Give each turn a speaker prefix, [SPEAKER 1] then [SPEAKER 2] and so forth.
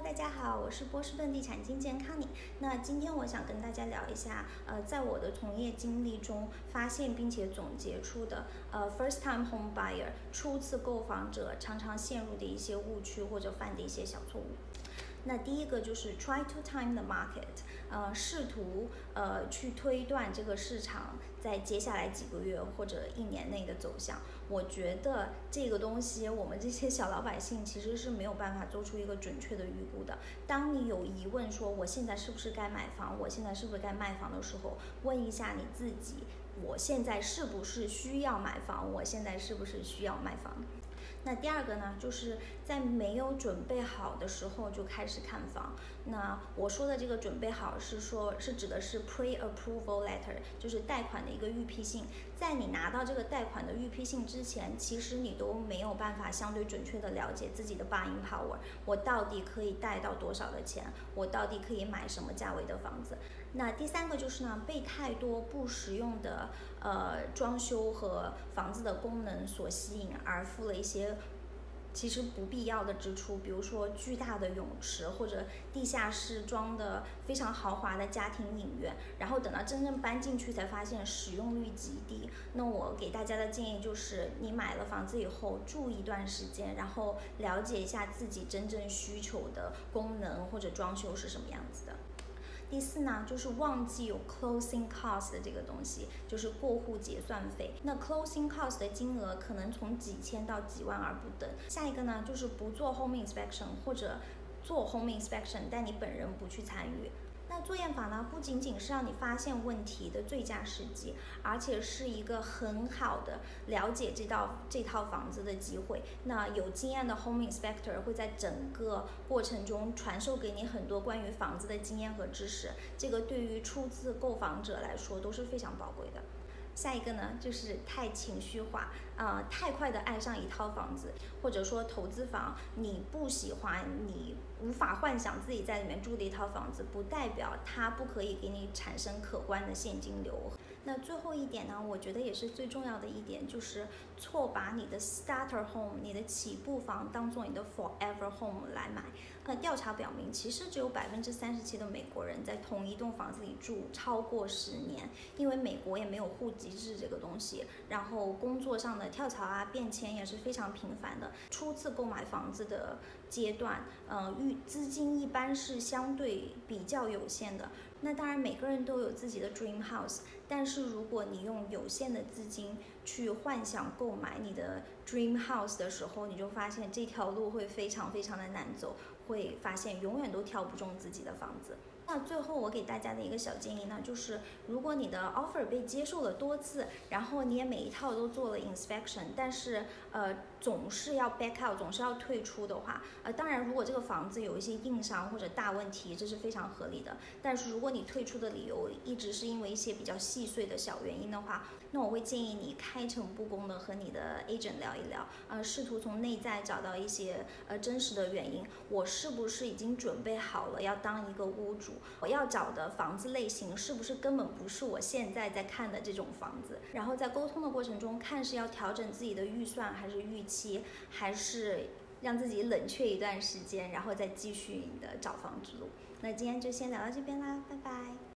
[SPEAKER 1] 大家好，我是波士顿地产经纪人康妮。那今天我想跟大家聊一下，在我的从业经历中发现并且总结出的，first time home buyer 初次购房者常常陷入的一些误区或者犯的一些小错误。那第一个就是 try to time the market，试图去推断这个市场在接下来几个月或者1年内的走向。我觉得这个东西我们这些小老百姓其实是没有办法做出一个准确的预估的。当你有疑问说我现在是不是该买房，我现在是不是该卖房的时候，问一下你自己，我现在是不是需要买房，我现在是不是需要卖房。那第二个呢，就是在没有准备好的时候就开始看房。那我说的这个准备好是指的是 pre-approval letter， 就是贷款的一个预批信。在你拿到这个贷款的预批信之前，其实你都没有办法相对准确的了解自己的 buying power， 我到底可以贷到多少的钱，我到底可以买什么价位的房子。那第三个就是呢，被太多不实用的装修和房子的功能所吸引，而付了一些其实不必要的支出，比如说巨大的泳池或者地下室装的非常豪华的家庭影院，然后等到真正搬进去才发现使用率极低。那我给大家的建议就是，你买了房子以后住一段时间，然后了解一下自己真正需求的功能或者装修是什么样子的。第四呢，就是忘记有 closing cost 的这个东西，就是过户结算费。那 closing cost 的金额可能从几千到几万而不等。下一个呢，就是不做 home inspection 或者做 home inspection， 但你本人不去参与。那做验法呢，不仅仅是让你发现问题的最佳时机，而且是一个很好的了解这套房子的机会。那有经验的 home inspector 会在整个过程中传授给你很多关于房子的经验和知识，这个对于初次购房者来说都是非常宝贵的。下一个呢，就是太情绪化，太快的爱上一套房子，或者说投资房，你不喜欢，你无法幻想自己在里面住的一套房子，不代表它不可以给你产生可观的现金流。那最后一点呢，我觉得也是最重要的一点，就是错把你的 starter home， 你的起步房当做你的 forever home 来买。那调查表明，其实只有37%的美国人在同一栋房子里住超过10年，因为美国也没有户籍制这个东西，然后工作上的跳槽变迁也是非常频繁的。初次购买房子的阶段，资金一般是相对比较有限的。那当然每个人都有自己的 dream house， 但是如果你用有限的资金去幻想购买你的 dream house 的时候，你就发现这条路会非常非常的难走，会发现永远都挑不中自己的房子。那最后我给大家的一个小建议呢，就是如果你的 offer 被接受了多次，然后你也每一套都做了 inspection， 但是总是要 back out， 总是要退出的话，当然如果这个房子有一些硬伤或者大问题，这是非常合理的。但是如果你退出的理由一直是因为一些比较细碎的小原因的话，那我会建议你开诚布公的和你的 agent 聊一聊，试图从内在找到一些真实的原因。我是不是已经准备好了要当一个屋主？我要找的房子类型是不是根本不是我现在在看的这种房子？然后在沟通的过程中，看是要调整自己的预算还是预期，还是让自己冷却一段时间，然后再继续你的找房之路。那今天就先聊到这边啦，拜拜。